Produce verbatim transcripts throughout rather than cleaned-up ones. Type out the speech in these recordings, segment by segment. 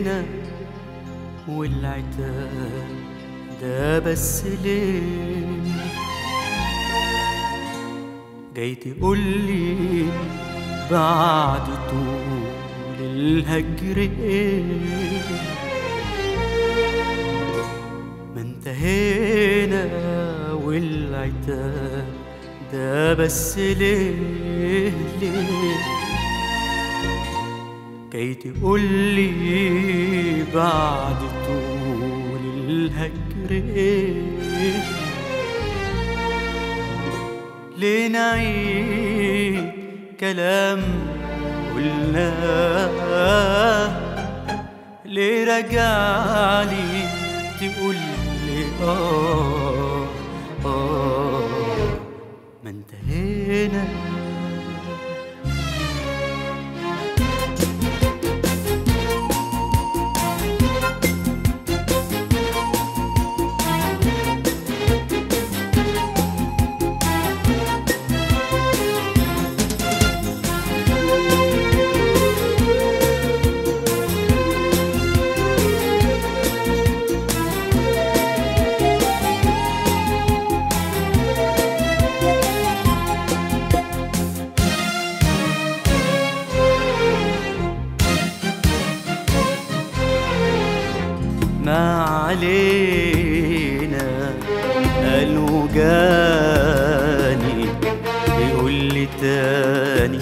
هنا والعتاب ده بس ليه؟ جاي تقولي بعد طول الهجر ايه؟ ما انتهينا والعتاب ده بس ليه ليه؟ جاي تقولي بعد طول الهجر ايه؟ ليه نعيد كلام قلناه؟ ليه رجعلي تقولي آه آه ما انتهينا؟ ما علينا قالوا جاني يقول لي تاني،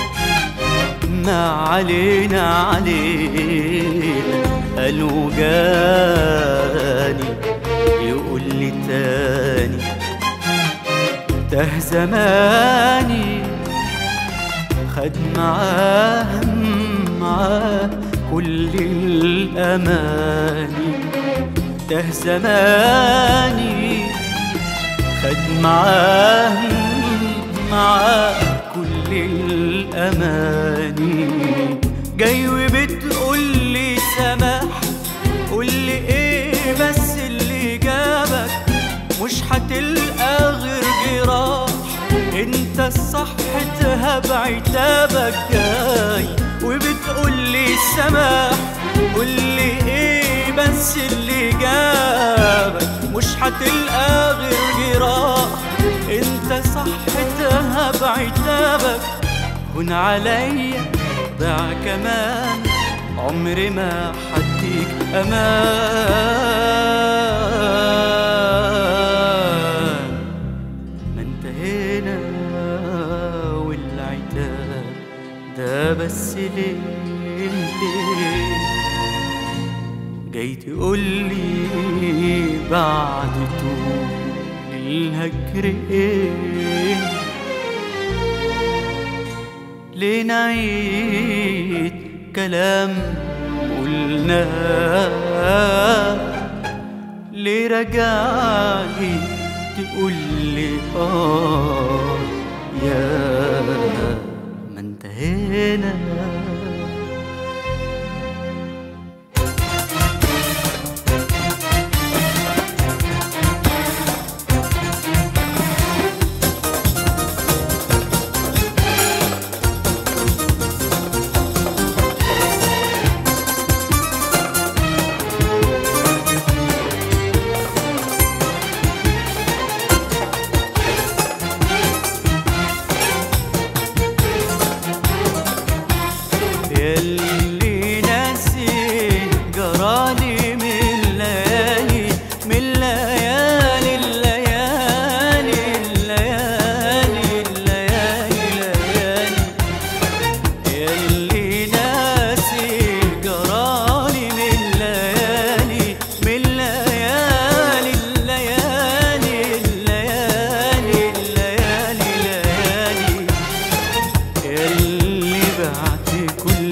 ما علينا علينا قالوا جاني يقول لي تاني. تاه زماني خد معاه معاه كل الأماني، تاه زماني خد معاه معاه كل الأماني. جاي وبتقولي سماح، قولي ايه بس اللي جابك؟ مش هتلقى غير جراح، انت الصح تهب عتابك. جاي وبتقولي سماح، قولي ايه بس اللي جابك؟ مش هتلقى غير جراح، انت صح تهب عتابك. هون عليا ضاع كمان، عمري ما حديك امان. ما انتهينا والعتاب ده بس ليه ليه؟ جاي تقولي بعد طول الهجر ايه؟ ليه نعيد كلام قلناه؟ ليه رجعلي تقولي آه يا ما انتهينا؟ ياللي ناسي جرالي من ليالي، من ليالي الليالي الليالي الليالي ليالي. ياللي ناسي جرالي من ليالي، من ليالي الليالي الليالي الليالي ليالي. ياللي بعت كل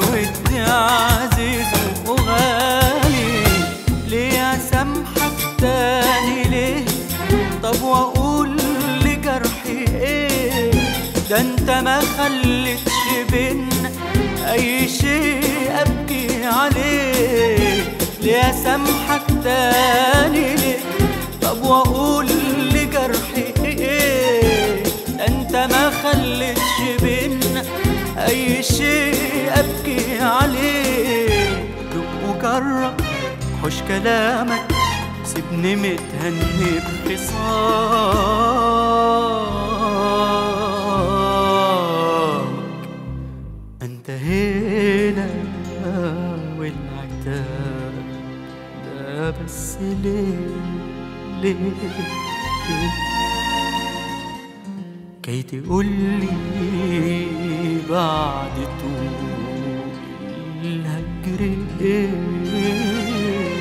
عزيز وغالي، ليه اسامحك تاني ليه؟ طب واقول لجرحي ايه؟ ده انت ما خلتش بينا اي شيء ابكي عليه. ليه اسامحك تاني ليه؟ طب واقول لجرحي ايه؟ ده انت ما خلتش بينا اي شيء ابكي عليه. جرب حوش كلامك، سيبني متهني بخصامك. انتهينا والعتاب ده بس ليه ليه كي تقولي بعد طول الهجر ايه؟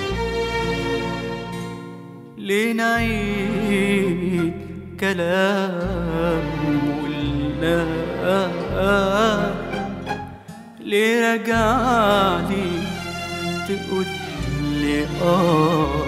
ليه نعيد كلام ولا ليه رجعلي تقولي اه؟